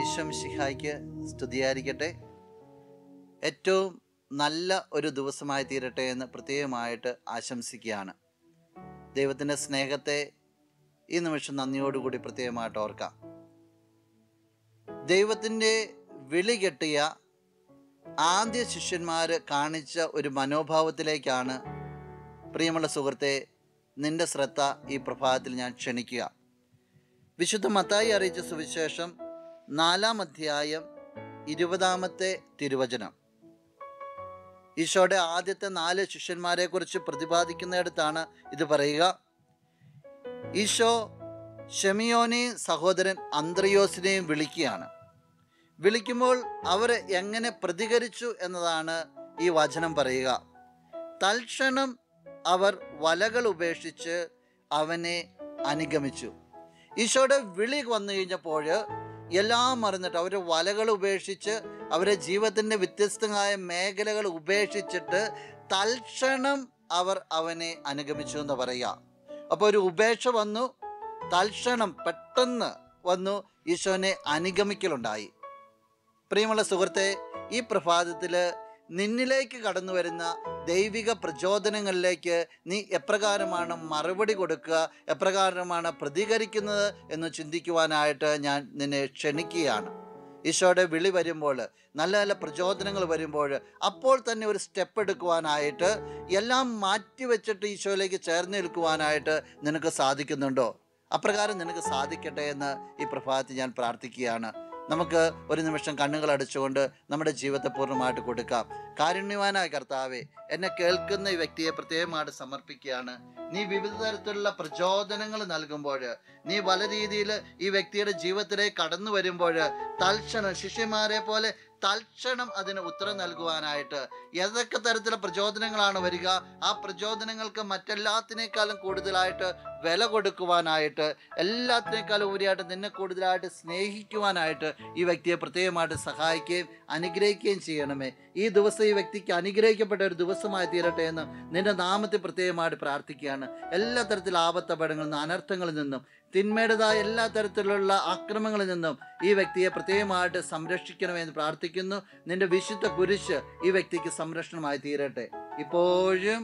ഈശോ മിശിഹായ്ക്ക് സ്തുതിയായിരിക്കട്ടെ. ഏറ്റവും നല്ല ഒരു ദിവസമായി തീരട്ടെ എന്ന് പ്രത്യേകമായിട്ട് ആശംസിക്കുകയാണ്. ദൈവത്തിൻ്റെ സ്നേഹത്തെ ഈ നിമിഷം നന്ദിയോടുകൂടി പ്രത്യേകമായിട്ട് ഓർക്കാം. ദൈവത്തിൻ്റെ വിളി കെട്ടിയ ആദ്യ ശിഷ്യന്മാർ കാണിച്ച ഒരു മനോഭാവത്തിലേക്കാണ് പ്രിയമുള്ള സുഹൃത്തെ നിന്റെ ശ്രദ്ധ ഈ പ്രഭാതത്തിൽ ഞാൻ ക്ഷണിക്കുക. വിശുദ്ധ മത്തായി അറിയിച്ച സുവിശേഷം 4-ാം അധ്യായം 20-ാമത്തെ തിരുവചനം. ഈശോയുടെ ആദ്യത്തെ 4 ശിഷ്യന്മാരെ കുറിച്ച് പ്രതിപാദിക്കുന്നിടത്താണ് ഇത് പറയുക. ഈശോ ശെമിയോനെയും സഹോദരൻ അന്ത്രയോസിനെയും വിളിക്കുകയാണ്. വിളിക്കുമ്പോൾ അവർ എങ്ങനെ പ്രതികരിച്ചു എന്നതാണ് ഈ വചനം പറയുക. തൽക്ഷണം അവർ വലകൾ ഉപേക്ഷിച്ച് അവനെ അനുഗമിച്ചു. ഈശോയുടെ വിളി വന്നു കഴിഞ്ഞപ്പോൾ എല്ലാം മറന്നിട്ട് അവർ വലകൾ ഉപേക്ഷിച്ച് അവരുടെ ജീവിതത്തിൻ്റെ വ്യത്യസ്തമായ മേഖലകൾ ഉപേക്ഷിച്ചിട്ട് തൽക്ഷണം അവർ അവനെ അനുഗമിച്ചു എന്ന് പറയുക. അപ്പോൾ ഒരു ഉപേക്ഷ വന്നു, തൽക്ഷണം പെട്ടെന്ന് വന്നു ഈശോനെ അനുഗമിക്കലുണ്ടായി. പ്രിയമുള്ള സുഹൃത്തെ, ഈ പ്രഭാതത്തിൽ നിന്നിലേക്ക് കടന്നു വരുന്ന ദൈവിക പ്രചോദനങ്ങളിലേക്ക് നീ എപ്രകാരമാണ് മറുപടി കൊടുക്കുക, എപ്രകാരമാണ് പ്രതികരിക്കുന്നത് എന്ന് ചിന്തിക്കുവാനായിട്ട് ഞാൻ നിന്നെ ക്ഷണിക്കുകയാണ്. ഈശോയുടെ വിളി വരുമ്പോൾ, നല്ല നല്ല പ്രചോദനങ്ങൾ വരുമ്പോൾ അപ്പോൾ തന്നെ ഒരു സ്റ്റെപ്പ് എടുക്കുവാനായിട്ട്, എല്ലാം മാറ്റിവെച്ചിട്ട് ഈശോയിലേക്ക് ചേർന്ന് നിൽക്കുവാനായിട്ട് നിനക്ക് സാധിക്കുന്നുണ്ടോ? അപ്രകാരം നിനക്ക് സാധിക്കട്ടെ എന്ന് ഈ പ്രഭാതത്തിൽ ഞാൻ പ്രാർത്ഥിക്കുകയാണ്. നമുക്ക് ഒരു നിമിഷം കണ്ണുകൾ അടച്ചുകൊണ്ട് നമ്മുടെ ജീവിതത്തെ പൂർണ്ണമായിട്ട് കൊടുക്കാം. കാരുണ്യവാനായ കർത്താവേ, എന്നെ കേൾക്കുന്ന ഈ വ്യക്തിയെ പ്രത്യേകമായിട്ട് സമർപ്പിക്കുകയാണ്. നീ വിവിധ തരത്തിലുള്ള പ്രചോദനങ്ങൾ നൽകുമ്പോൾ, നീ പല രീതിയിൽ ഈ വ്യക്തിയുടെ ജീവിതത്തിലേക്ക് കടന്നു വരുമ്പോൾ തൽക്ഷണം ശിഷ്യന്മാരെ പോലെ തൽക്ഷണം അതിന് ഉത്തരം നൽകുവാനായിട്ട് ഏതൊക്കെ തരത്തിലുള്ള പ്രചോദനങ്ങളാണ് വരിക, ആ പ്രചോദനങ്ങൾക്ക് മറ്റെല്ലാത്തിനേക്കാളും കൂടുതലായിട്ട് വില കൊടുക്കുവാനായിട്ട്, എല്ലാത്തിനേക്കാളും ഉപരിയായിട്ട് നിന്നെ കൂടുതലായിട്ട് സ്നേഹിക്കുവാനായിട്ട് ഈ വ്യക്തിയെ പ്രത്യേകമായിട്ട് സഹായിക്കുകയും അനുഗ്രഹിക്കുകയും ചെയ്യണമേ. ഈ ദിവസം ഈ വ്യക്തിക്ക് അനുഗ്രഹിക്കപ്പെട്ട ഒരു ദിവസമായി തീരട്ടെ എന്ന് നിന്റെ നാമത്തിൽ പ്രത്യേകമായിട്ട് പ്രാർത്ഥിക്കുകയാണ്. എല്ലാ തരത്തിലുള്ള ആപത്തപകടങ്ങളിൽ നിന്നും, അനർത്ഥങ്ങളിൽ നിന്നും, തിന്മയുടേതായ എല്ലാ തരത്തിലുള്ള ആക്രമണങ്ങളിൽ നിന്നും ഈ വ്യക്തിയെ പ്രത്യേകമായിട്ട് സംരക്ഷിക്കണമെന്ന് പ്രാർത്ഥിക്കുന്നു. നിന്റെ വിശുദ്ധ കുരിശ് ഈ വ്യക്തിക്ക് സംരക്ഷണമായി തീരട്ടെ, ഇപ്പോഴും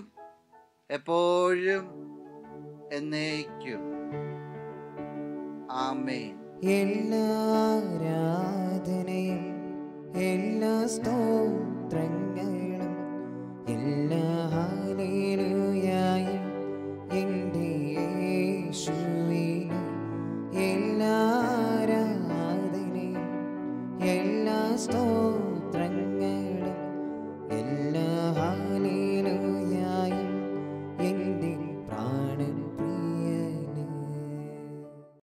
എപ്പോഴും എന്നേക്കും. ആമേൻ. എല്ലാ ആരാധനയും എല്ലാ സ്തോത്രവും